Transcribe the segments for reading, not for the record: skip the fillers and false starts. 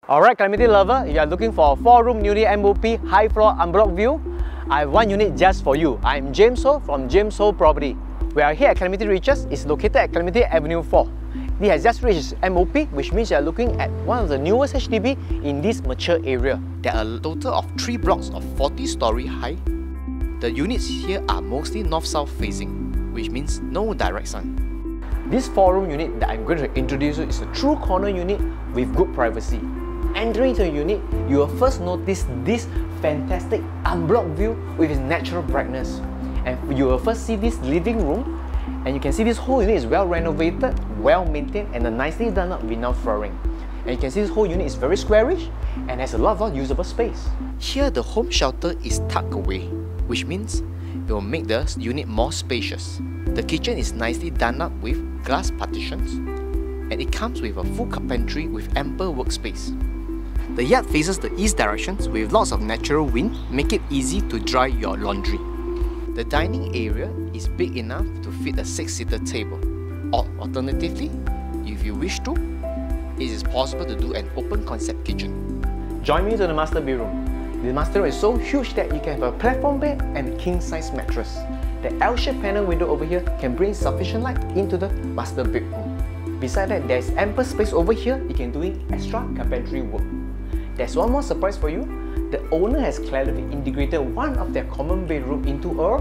Alright, Clementi lover, if you are looking for a 4-room newly MOP high floor unblocked view, I have one unit just for you. I'm James Ho from James Ho Property. We are here at Clementi Riches. It's located at Clementi Avenue 4. It has just reached MOP, which means you are looking at one of the newest HDB in this mature area. There are a total of 3 blocks of 40-story high. The units here are mostly north-south facing, which means no direct sun. This 4-room unit that I'm going to introduce you is a true corner unit with good privacy. Entering the unit, you will first notice this fantastic unblocked view with its natural brightness. And you will first see this living room, and you can see this whole unit is well renovated, well maintained, and a nicely done up vinyl flooring. And you can see this whole unit is very squarish and has a lot of usable space. Here the home shelter is tucked away, which means it will make the unit more spacious. The kitchen is nicely done up with glass partitions, and it comes with a full carpentry with ample workspace. The yard faces the east directions with lots of natural wind, make it easy to dry your laundry. The dining area is big enough to fit a 6-seater table. Or alternatively, if you wish to, it is possible to do an open concept kitchen. Join me to the master bedroom. The master room is so huge that you can have a platform bed and a king-size mattress. The L-shaped panel window over here can bring sufficient light into the master bedroom. Besides that, there is ample space over here you can do extra carpentry work. There's one more surprise for you. The owner has cleverly integrated one of their common bedroom into a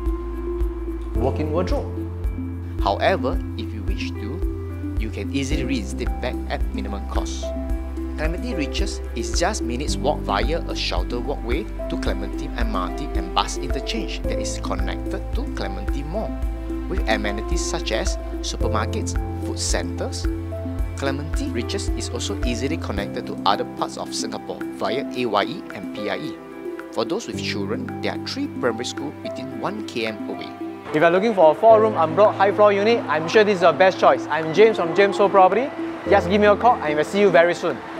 walk-in wardrobe. However, if you wish to, you can easily reinstate back at minimum cost. Clementi Riches is just minutes walk via a sheltered walkway to Clementi MRT and bus interchange that is connected to Clementi Mall, with amenities such as supermarkets, food centres. Clementi Riches is also easily connected to other parts of Singapore via AYE and PIE. For those with children, there are 3 primary schools within 1 km away. If you are looking for a 4-room unblocked high floor unit, I'm sure this is your best choice. I'm James from James Ho Property. Just give me a call and we'll see you very soon.